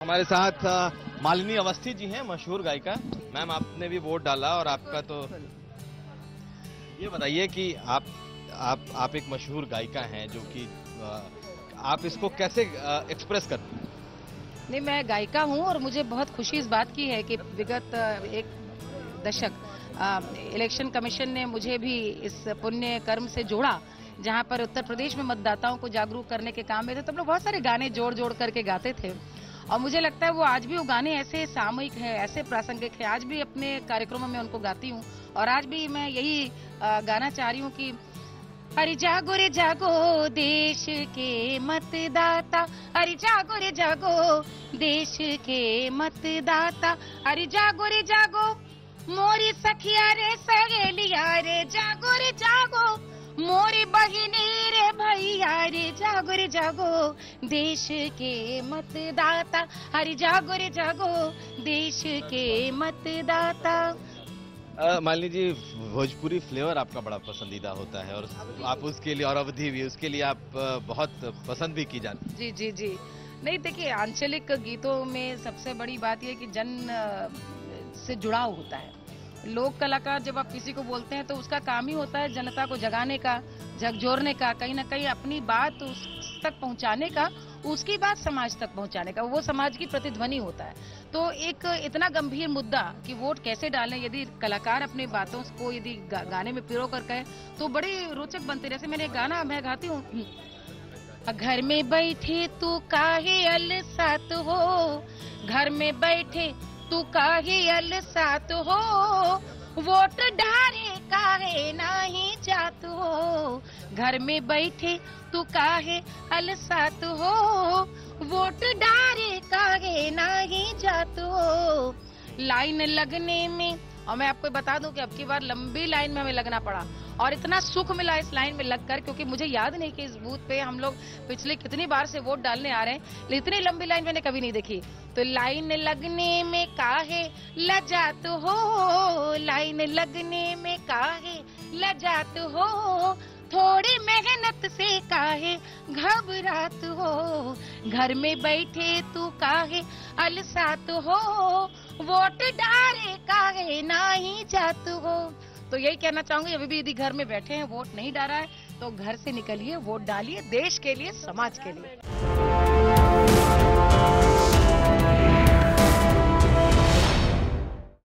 हमारे साथ मालिनी अवस्थी जी हैं, मशहूर गायिका। मैम, आपने भी वोट डाला और आपका तो ये बताइए कि आप एक मशहूर गायिका हैं, जो कि आप इसको कैसे एक्सप्रेस करते हैं? नहीं, मैं गायिका हूं और मुझे बहुत खुशी इस बात की है कि विगत एक दशक इलेक्शन कमीशन ने मुझे भी इस पुण्य कर्म से जोड़ा, जहां पर उत्तर प्रदेश में मतदाताओं को जागरूक करने के काम में थे। तब लोग बहुत सारे गाने जोड़ जोड़ करके गाते थे और मुझे लगता है वो आज भी वो गाने ऐसे सामयिक हैं, ऐसे प्रासंगिक हैं। आज भी अपने कार्यक्रमों में उनको गाती हूँ और आज भी मैं यही गाना चाह रही हूँ कि अरे जागो रे जागो देश के मतदाता, अरे जागो रे जागो देश के मतदाता, अरे जागो रे जागो मोरी सखिया रे सहेलिया रे, जागो रे जागो मोरी बहिनी रे भैया रे, जागो रे जागो देश के मतदाता, अरे जागो रे जागो देश के मतदाता। मालिनी जी, भोजपुरी फ्लेवर आपका बड़ा पसंदीदा होता है और आप उसके लिए, और अवधि भी, उसके लिए आप बहुत पसंद भी की जाती हैं। जी जी जी। नहीं, देखिए, आंचलिक गीतों में सबसे बड़ी बात यह है कि जन से जुड़ाव होता है। लोक कलाकार जब आप किसी को बोलते हैं तो उसका काम ही होता है जनता को जगाने का, झकझोरने का, कहीं ना कहीं अपनी बात उस तक पहुंचाने का, उसकी बात समाज तक पहुंचाने का, वो समाज की प्रतिध्वनि होता है। तो एक इतना गंभीर मुद्दा कि वोट कैसे डालें, यदि कलाकार अपनी बातों को यदि गाने में पिरो कर कहे तो बड़ी रोचक बनती है। जैसे मैंने गाना मैं गाती हूँ, घर में बैठे तू काहे अलसात हो, घर में बैठे तू काहे अलसात हो, वोट डारे काहे नहीं जात हो, घर में बैठे तू काहे अलसात हो, वोट डारे काहे नहीं जात हो। लाइन लगने में, और मैं आपको बता दूं कि अब की बार लंबी लाइन में हमें लगना पड़ा और इतना सुख मिला इस लाइन में लगकर, क्योंकि मुझे याद नहीं कि इस बूथ पे हम लोग पिछले कितनी बार से वोट डालने आ रहे हैं, लेकिन इतनी लंबी लाइन मैंने कभी नहीं देखी। तो लाइन लगने में काहे लजात हो, लाइन लगने में काहे लजात हो, थोड़ी मेहनत से काहे घबरात हो, घर में बैठे तू काहे अलसात हो, वोट डारे काहे नहीं जात हो। तो यही कहना चाहूंगी, अभी भी यदि घर में बैठे हैं, वोट नहीं डाला है तो घर से निकलिए, वोट डालिए, देश के लिए, समाज के लिए।